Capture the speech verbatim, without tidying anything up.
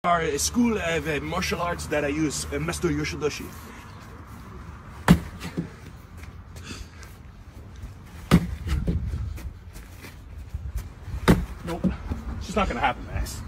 Our school of uh, martial arts that I use, uh, Mister Yoshidashi. Nope, it's just not gonna happen, Max.